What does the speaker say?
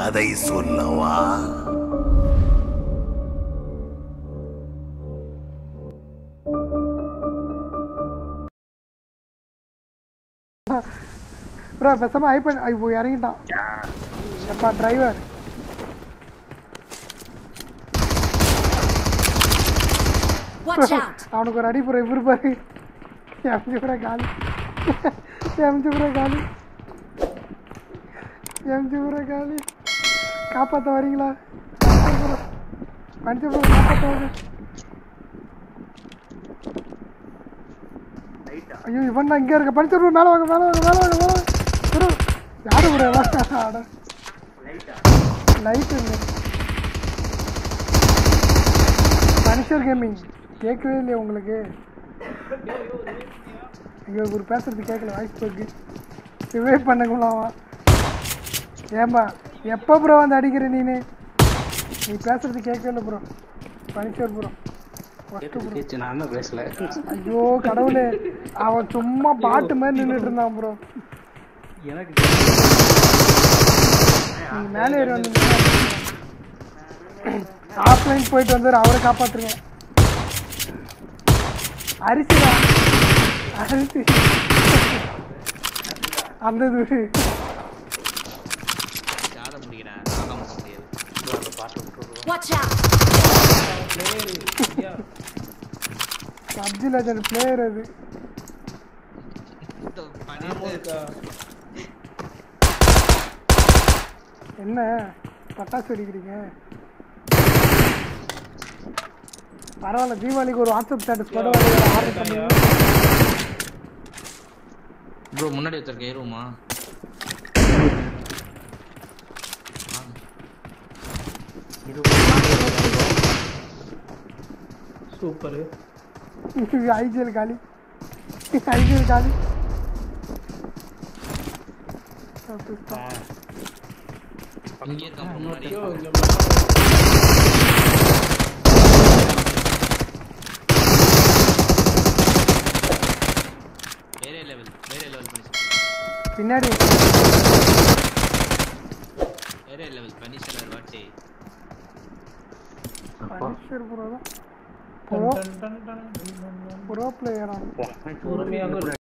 கதை சொல்லவா? ப்ரோ பேசாம ஐபன் ஐயோ இறங்கிட்டான். எப்பா டிரைவர் அவனுக்கு ஒரு அடி ப்ரோ. இவரு பாரு எம்ஜி ப்ரோ காலி. எம்ஜி ப்ரோ காலி. எம்ஜி ப்ரோ காலி. காப்பாற்ற வரீங்களா? பஞ்ச ப்ரோ காப்பாற்ற வாங்க. ஐயோ இவன் தான் இங்கே இருக்க. பஞ்ச ப்ரோ மேலே வாங்க மேலே வாங்க மேலே வாங்க மேலே வாங்க ப்ரோ. யாரு ப்ரோ ஆட லைட் இல்லை. மனுஷர் கேமிங் கேட்கவே இல்லையா உங்களுக்கு? ஐயோ ஒரு பேசுறது கேட்கல. வாய்ஸ் போக்கு ரிவைவ் பண்ணுங்களாவா? ஏம்பா எப்போ ப்ரோ வந்து அடிக்கிற நீ பேசுறது கேட்கவே இல்லை ப்ரோ. மனுஷர் ப்ரோ பேசல. ஐயோ கடவுளே அவன் சும்மா பாட்டு மாதிரி நின்றுட்டு இருந்தான் ப்ரோ. எனக்கு நீங்க மேலே ஏறி வந்து ஆஃப்லைன் போயிட்டு வந்தார். அவரை காப்பாத்துருங்க. அரிசிடா அரிசி அந்த இது பப்ஜி லெஜண்ட் பிளேயர் அது. என்ன பட்டாசு வெடிக்கிறீங்க? பரவாயில்ல தீபாவளிக்கு ஒரு வாட்ஸ்அப் ஸ்டேட்டஸ் போட ஆர்டர் பண்ணுங்க ப்ரோ. முன்னாடி வச்சிருக்க ஏறுமா? சூப்பர். ஐஜிஎல் காலி. ஐஜிஎல் காலி. அங்கே இருக்க முன்னாடி வேற லெவல் பின்னாடி வேற level punisher what a punisher bro தான் ப்ரோ பிளேயர்.